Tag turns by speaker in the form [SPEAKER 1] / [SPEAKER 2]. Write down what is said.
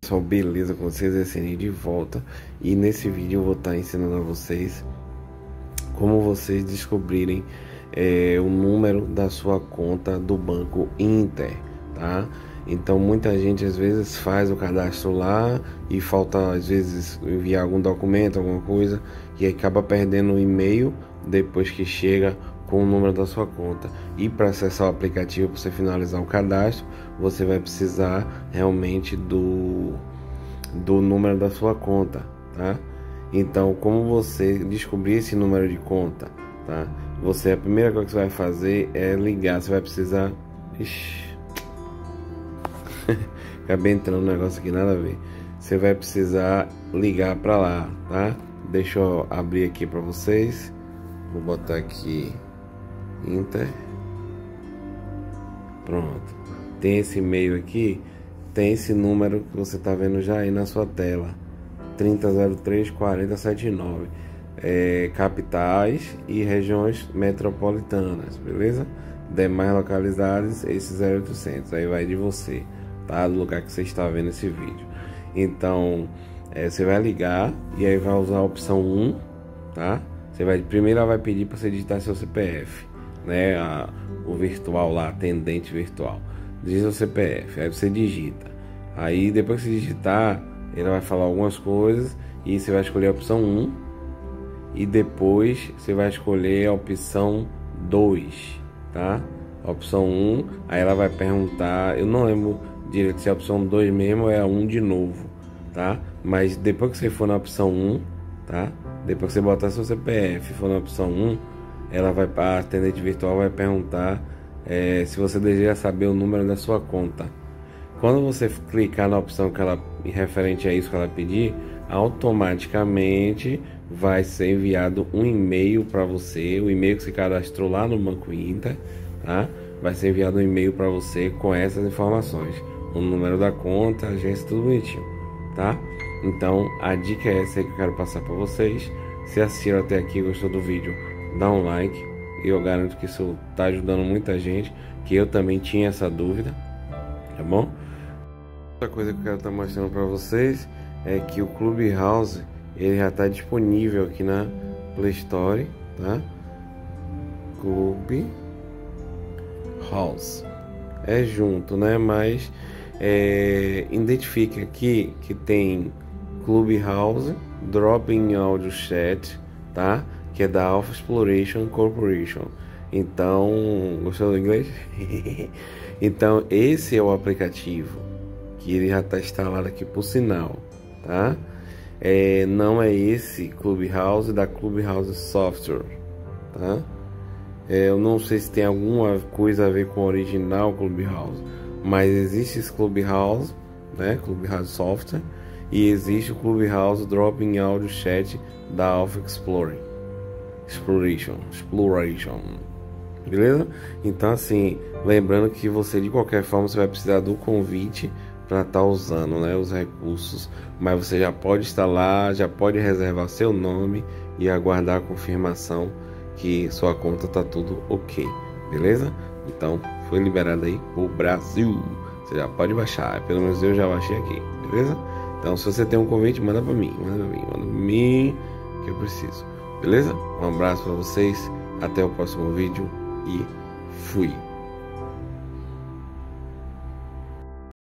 [SPEAKER 1] Pessoal, beleza com vocês? É Ceni de volta, e nesse vídeo eu vou estar ensinando a vocês como vocês descobrirem o número da sua conta do Banco Inter, tá? Então muita gente às vezes faz o cadastro lá e falta às vezes enviar algum documento, alguma coisa, e acaba perdendo o e-mail depois que chega com o número da sua conta. E para acessar o aplicativo, para você finalizar o cadastro, você vai precisar realmente do número da sua conta, tá? Então, como você descobrir esse número de conta, tá? A primeira coisa que você vai fazer é ligar. Você vai precisar... Ixi. Acabei entrando um negócio aqui, nada a ver. Você vai precisar ligar para lá, tá? Deixa eu abrir aqui para vocês. Vou botar aqui Inter. Pronto. Tem esse e-mail aqui, tem esse número que você tá vendo já aí na sua tela, 30034079, capitais e regiões metropolitanas, beleza? Demais localidades, esse 0800, aí vai de você, tá? Do lugar que você está vendo esse vídeo. Então, você vai ligar e aí vai usar a opção 1, tá? Primeiro ela vai pedir para você digitar seu CPF, né? O virtual lá, atendente virtual. Diz o CPF, aí você digita. Aí depois que você digitar, ele vai falar algumas coisas e você vai escolher a opção 1 e depois você vai escolher a opção 2, tá? A opção 1, aí ela vai perguntar, eu não lembro direito se é a opção 2 mesmo ou é a 1 de novo, tá? Mas depois que você for na opção 1, tá? Depois que você botar seu CPF e for na opção 1, ela vai, a atendente virtual vai perguntar se você deseja saber o número da sua conta. Quando você clicar na opção que ela, referente a isso que ela pedir, automaticamente vai ser enviado um e-mail para você, o e-mail que você cadastrou lá no Banco Inter, tá? Vai ser enviado um e-mail para você com essas informações, o número da conta, agência, tudo bonitinho, tá? Então a dica é essa aí que eu quero passar para vocês. Se assistiram até aqui, gostou do vídeo, dá um like. Eu garanto que isso tá ajudando muita gente, que eu também tinha essa dúvida, tá bom? Outra coisa que eu quero estar mostrando para vocês é que o Clubhouse, ele já está disponível aqui na Play Store, tá? Clubhouse é junto, né? Mas identifique aqui que tem Clubhouse, Drop-in Audio Chat, tá? Que é da Alpha Exploration Corporation. Então, gostou do inglês? Então, esse é o aplicativo que ele já está instalado aqui por sinal, tá? Não é esse Clubhouse da Clubhouse Software, tá? Eu não sei se tem alguma coisa a ver com o original Clubhouse, mas existe esse Clubhouse, né? Clubhouse Software, e existe o Clubhouse Drop-in Audio Chat da Alpha Exploration, beleza? Então assim, lembrando que você de qualquer forma você vai precisar do convite para estar usando, né, os recursos, mas você já pode estar lá, já pode reservar seu nome e aguardar a confirmação que sua conta tá tudo ok, beleza? Então foi liberado aí o Brasil, você já pode baixar, pelo menos eu já baixei aqui, beleza? Então se você tem um convite, manda para mim que eu preciso. Beleza? Um abraço para vocês, até o próximo vídeo e fui!